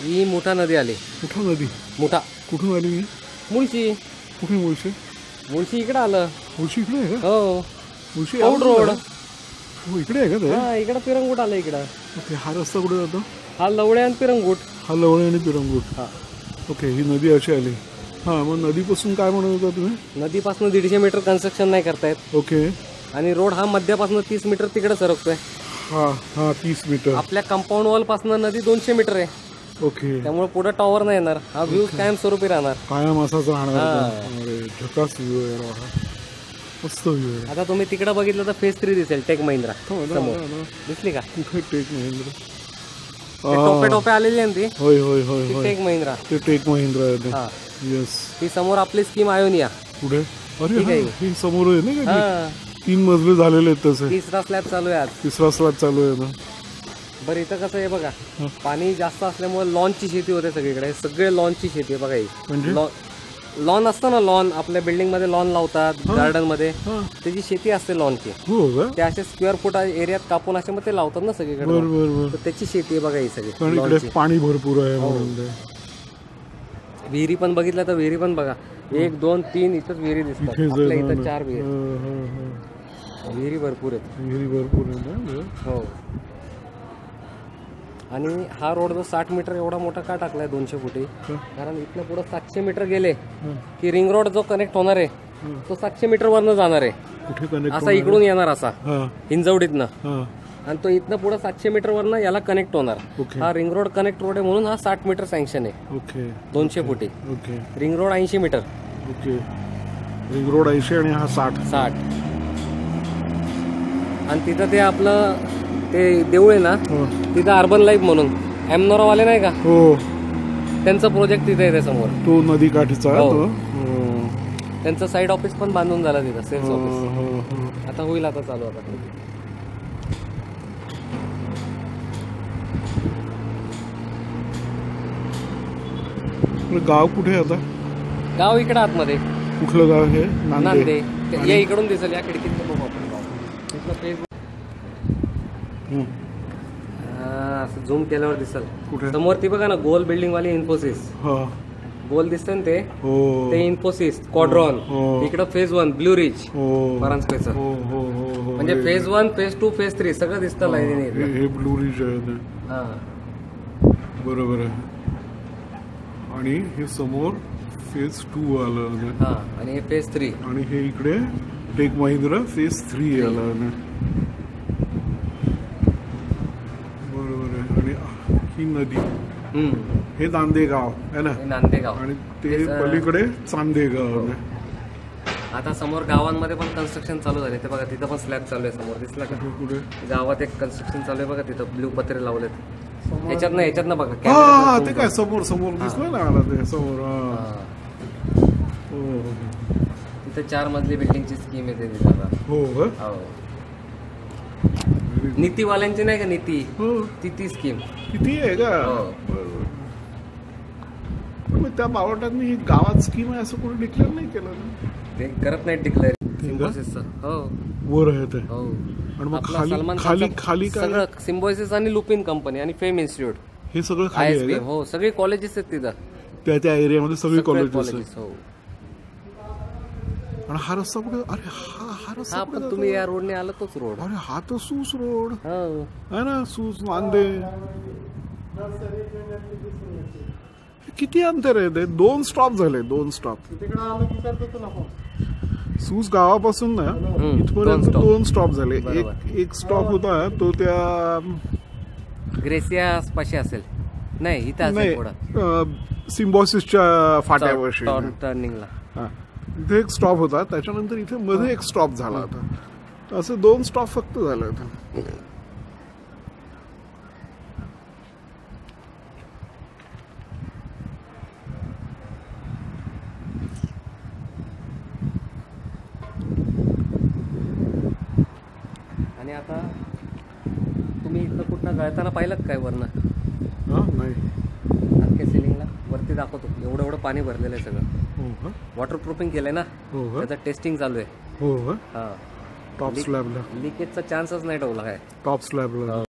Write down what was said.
ही मोठा नदी आली. मोठा नदी. मोठा कुठून आली ही? मुळशी. कुठे मुळशी? मुळशी इकडे आलं. मुळशी इकडे आहे का? हो मुळशी औड रोड. हो इकडे आहे का ते? हा इकडे पिरंगुट आलं इकडं. ओके. हा रस्ता कुठे जातो? हा लवळे आणि पिरंगुट. हा लवळे आणि पिरंगुट. हा ओके. ही नदी अशी आली. हां मग नदीपासून काय म्हणत होता तुम्ही? नदीपासून 150 मीटर कन्स्ट्रक्शन नाही करतायत. ओके. आणि रोड हा मध्यापासून 30 मीटर तिकडे सरकतोय. हां हां 30 मीटर. आपल्या कंपाऊंड वॉल पासून नदी 200 मीटर आहे. ओके. त्यामुळे पुढे टॉवर नाही येणार. हा व्ह्यू कायम स्वरूपी राहणार. कायम असाच राहणार. अरे झकास व्ह्यू आहे राव. मस्त व्ह्यू आहे. आता तुम्ही तिकडे बघितलं तर फेज 3 दिसेल. टेक महिंद्रा समोर दिसली का? कुठे टेक महिंद्रा? टोपे टोपे आलेली आहे ती. होय होय होय होय. टेक महिंद्रा. ते टेक महिंद्रा आहे ते. हा येस. ती समोर आपली स्कीम आयोनिया. कुठे? अरे हा, हे समोर आहे ना का? हा 3 मजले झालेले आहेत तसे. 3रा स्लॅब चालू आहे आज. 3रा स्लॅब चालू आहे ना. बरं इथं कसं आहे बघा, पाणी जास्त असल्यामुळे लॉनची शेती होते सगळीकडे. सगळे लॉनची शेती आहे बघा ही. म्हणजे लॉन असतं ना, लॉन आपल्या बिल्डिंग मध्ये लॉन लावतात, गार्डन मध्ये त्याची शेती असते लॉनची. हो का? ते असे स्क्वेअर फूट एरियात कापून असे मग ते लावतात ना सगळीकडे. बरोबर. तर त्याची शेती आहे बघा ही सगळी. कारण इकडे पाणी भरपूर आहे म्हणून ते. विहिरी पण बघितलं तर विहिरी पण बघा 1 2 3 इथंच विहिरी दिसतात. आपल्या इथं 4 विहिरी भरपूर आहेत. विहिरी भरपूर आहे ना. हो. आणि हा रोड जो 60 मीटर एवढा मोठा का टाकलाय 200 फुटी? कारण इथनं पुढे 700 मीटर गेले की रिंग रोड जो कनेक्ट होणार आहे तो 700 मीटर वरनं जाणार आहे. कुठे कनेक्ट? असा इकडून येणार असा हिंजवडीतनं. आणि तो इथनं पुढे 700 मीटर वरनं याला कनेक्ट होणार. हा रिंग रोड कनेक्ट रोड आहे म्हणून हा 60 मीटर सँक्शन आहे. ओके. 200 फुटी. Okay. Ring road 80 metre. Okay. Ring road 80 आणि हा 60. आणि तिथं ते आपलं ते देऊळ आहे ना, तिथं अर्बन लाईफ म्हणून एमनोरा वाले नाही का, हो त्यांचा प्रोजेक्ट तिथे आहे समोर. तो नदी काठीचा. त्यांचं साईड ऑफिस पण बांधून झालं तिथं, सेल्स ऑफिस. आता होईल आता चालू. आता गाव कुठे आता? गाव इकडे आतमध्ये. कुठलं गाव हे? नांदे. या इकडून दिसेल, या खिडकीत बघू आपण गाव. तिथलं फेसबुक असं झूम केल्यावर दिसल. समोर ती बघा ना गोल बिल्डिंग वाली इन्फोसिस. गोल दिसते ना ते इन्फोसिस क्वाड्रॉन. इकडं फेज 1 ब्ल्यू रिज परांजपेचं. म्हणजे फेज 1 फेज 2 फेज 3 सगळं दिसतं लाईनीने. हे ब्ल्यू रिज आहे. बरोबर आहे. आणि हे समोर फेज 2 आलं. आणि हे फेज 3. आणि हे इकडे टेक महिंद्रा फेज 3 आलं. बरोबर आहे. आणि ही नदी, हे नांदेगाव आहे ना. नांदेगाव. आणि ते पलीकडे चांदेगाव. आता समोर गावांमध्ये पण कन्स्ट्रक्शन चालू झाले. ते बघा तिथं पण स्लॅब चालू आहे समोर. दिसला का? कुठे? गावात एक कन्स्ट्रक्शन चालू आहे बघा. तिथं ब्ल्यू पत्रे लावलेत. ह्याच्यातनं बघा. ते काय समोर दिसलं ना मला ते समोर. तिथे 4 मजली बिल्डिंगची स्कीम येते तिथं. हो. नीतीवाल्यांची नाही का, नीती ती स्कीम. किती आहे का? त्या बावटांनी ही गावात स्कीम आहे असं कोणी डिक्लेअर नाही केलं. ते करत नाही डिक्लेअर. सिम्बॉयसिसचं वर आहे ते. आणि मग खाली सगळं सिम्बॉयसिस आणि लुपिन कंपनी आणि फेम इन्स्टिट्यूट हे सगळं खाली आहे. हो सगळे कॉलेजेस आहेत तिथं. त्या एरियामध्ये सगळे कॉलेजेस. हो. आणि हा रस्ता कुठे? अरे हा रस्ता पण तुम्ही या रोडने आला तोच रोड. अरे हा तर सूस रोड आहे ना. सूस नांदे. किती अंतर आहे ते? 2 स्टॉप झाले. 2 स्टॉप. सूस गावापासून ना इथपर्यंत 2 स्टॉप झाले. एक स्टॉप होता तो त्या ग्रेसिया पाशी असेल. नाही इथं नाही, सिम्बॉसिसच्या फाट्यावर्षी टर्निंगला इथे एक स्टॉप होता. त्याच्यानंतर इथे मध्ये एक स्टॉप झाला होता. असे 2 स्टॉप फक्त झाले होते. आणि आता तुम्ही इथं कुठं गळताना पाहिलं काय वरनं? नाही. अख्ख्या सिलिंगला वरती दाखवतो. एवढं पाणी भरलेलं आहे सगळं. वॉटरप्रूफिंग केलंय ना. त्याचं टेस्टिंग चालू आहे. टॉप स्लॅबला लिकेजचा चान्सच नाही ठेवला काय. टॉप स्लॅबला